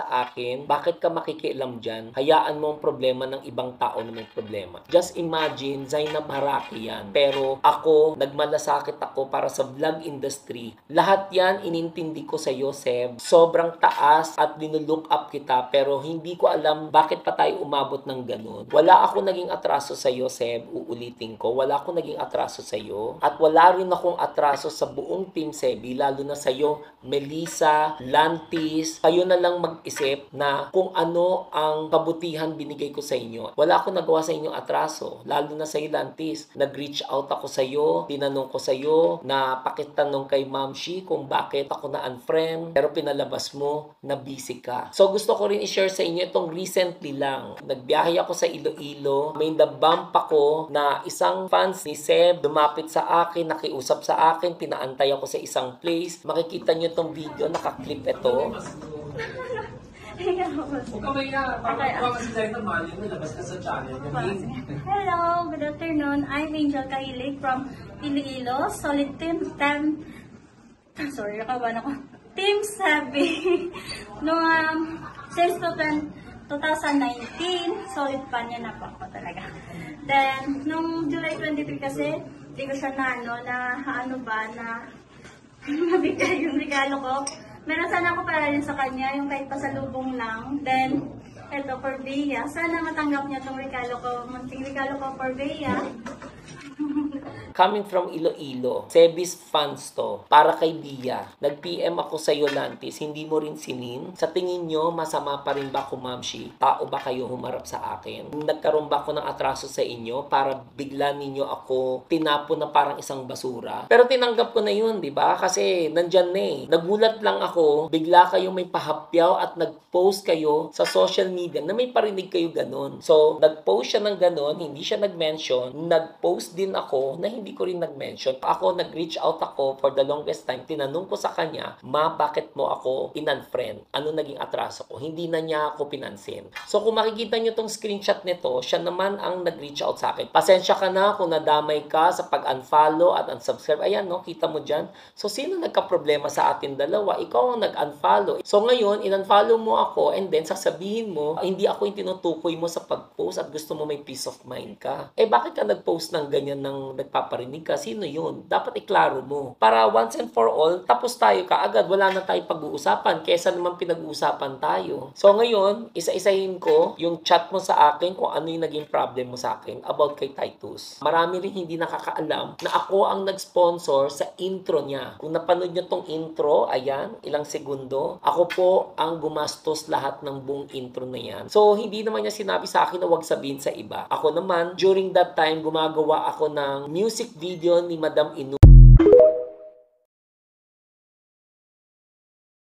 sa akin, bakit ka makikialam dyan? Hayaan mo ang problema ng ibang tao na may problema. Just imagine, Zainab Haraki yan. Pero ako, nagmalasakit ako para sa vlog industry. Lahat yan, inintindi ko sa iyo, Seb. Sobrang taas at nilook up kita, pero hindi ko alam bakit pa tayo umabot ng ganun. Wala ako naging atraso sa iyo, Seb. Uulitin ko. Wala ako naging atraso sa iyo. At wala rin akong atraso sa buong team, Sebi. Lalo na sa iyo, Melissa, Lantis. Kayo na lang mag-isip na kung ano ang kabutihan binigay ko sa inyo. Wala akong nagawa sa inyo atraso. Lalo na sa iyo, Lantis. Nag-reach out ako sa iyo. Tinanong ko sa iyo na pakitanong kay Ma'am Shi kung bakit ako na-unfriend. Pero pinalabas mo na busy ka. So gusto ko rin i-share sa inyo itong recently lang. Nagbiyahe ako sa Iloilo. May nabump ako na isang fans ni Seb lumapit sa akin, nakiusap sa akin, pinaantay ako sa isang place. Makikita nyo itong video, nakaklip ito. Huwag ka maya, parang kasi dahil na mali mo, labas ka sa channel. Hello, good afternoon. I'm Angel Kahilig from Iloilo, solid team 10. Sorry, nakaban ako. Team 7. Noong since 2019, solid fan niya na po ako talaga. Then, nung July 23 kasi, hindi ko siya nabigay yung regalo ko. Meron sana ako para rin sa kanya, yung kahit pasalubong lang. Then, eto, for Bea. Sana matanggap niya itong regalo ko. Munting regalo ko for Bea. Coming from Iloilo, Sebis fans to, para kay Bia. Nag-PM ako sa iyo, Lantis, hindi mo rin sinin. Sa tingin nyo, masama pa rin ba ako, Ma'am Shi? Tao ba kayo humarap sa akin? Nagkaroon ba ako ng atraso sa inyo para bigla ninyo ako tinapon na parang isang basura? Pero tinanggap ko na yun, di ba? Kasi nandyan na eh. Nagulat lang ako, bigla kayo may pahapyaw at nag-post kayo sa social media na may parinig kayo ganun. So, nag-post siya ng ganun, hindi siya nag-mention. Nag-post din ako na hindi ko rin nag-mention. Ako, nag-reach out ako for the longest time. Tinanong ko sa kanya, Ma, bakit mo ako in-unfriend? Ano naging atraso ko? Hindi na niya ako pinansin. So, kung makikita nyo tong screenshot nito, siya naman ang nag-reach out sa akin. Pasensya ka na kung nadamay ka sa pag-unfollow at unsubscribe. Ayan, no? Kita mo dyan. So, sino nagka-problema sa atin dalawa? Ikaw ang nag-unfollow. So, ngayon, in-unfollow mo ako and then sasabihin mo, hindi ako yung tinutukoy mo sa pag-post at gusto mo may peace of mind ka. Eh, bakit ka nag-post ng ganyan ng nagpaparinig ka? Sino yun? Dapat iklaro mo. Para once and for all, tapos tayo kaagad. Wala na tayong pag-uusapan. Kesa naman pinag-uusapan tayo. So ngayon, isa-isahin ko yung chat mo sa akin kung ano yung naging problem mo sa akin about kay Titus. Marami rin hindi nakakaalam na ako ang nag-sponsor sa intro niya. Kung napanood nyo tong intro, ayan, ilang segundo, ako po ang gumastos lahat ng buong intro na yan. So, hindi naman niya sinabi sa akin na huwag sabihin sa iba. Ako naman, during that time, gumagawa ako ng music video ni Madam Inu